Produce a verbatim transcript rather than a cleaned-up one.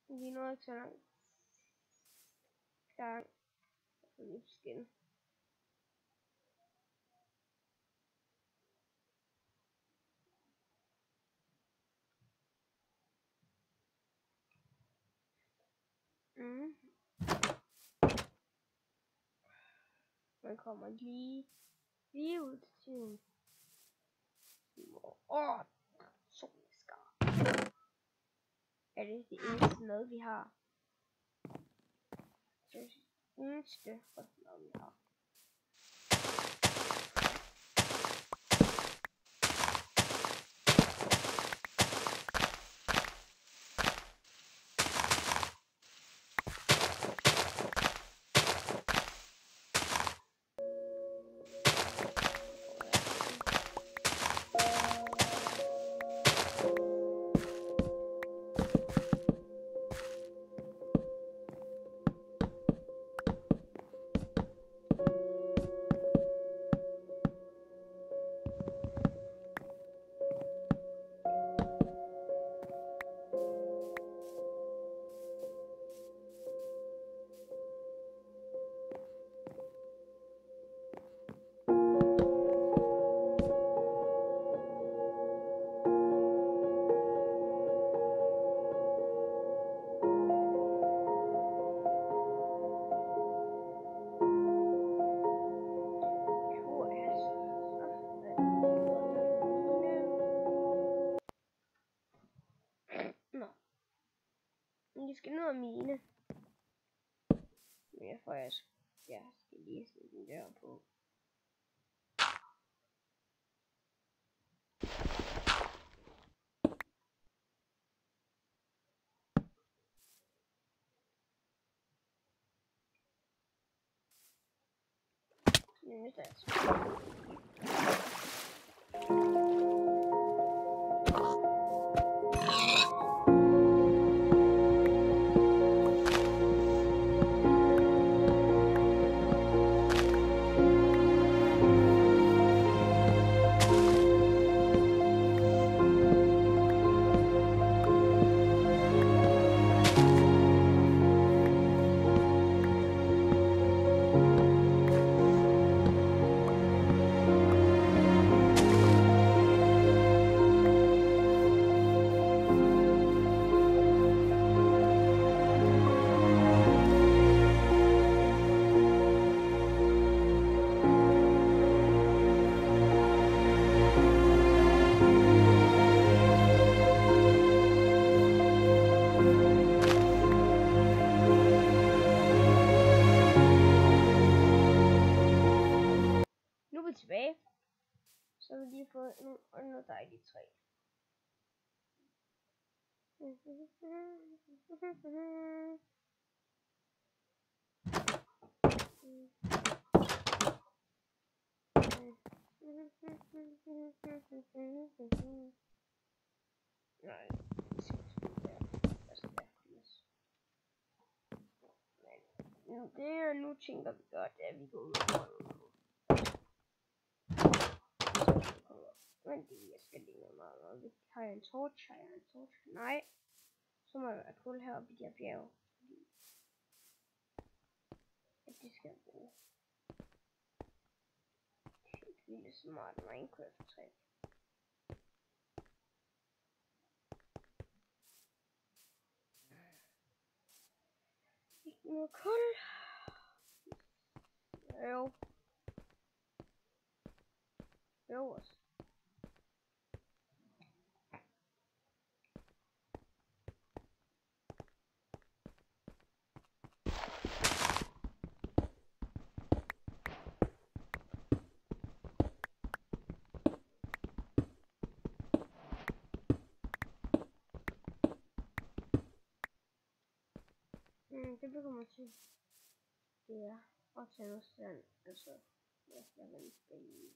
Lige nu ikke så langt. Gang. Så lige skin. Mm. Man kommer lige, lige ud til tiden. Åh, solskar. Er det det eneste noget, vi har? Det eneste noget, vi har. Vi skal nu have mine. Men jeg får jeg, jeg skal lige sætte den der på. Nu er det tilbage. Så har vi lige fået nogle, nogle dejlige træ. Nej, men det er nu tænker vi godt, at vi går ud og men det jeg skal lige meget meget vigtigt. Har jeg en torch? Har jeg en torch? Nej. Så må jeg være kul heroppe i de her bjerge. Ja, det skal jeg bruge. Helt vildt smart Minecraft-træ. Ikke noget kul. Jo. Jo også. Mm, det begynder til. Det er og til noget sand. Altså, jeg skal have en spændende.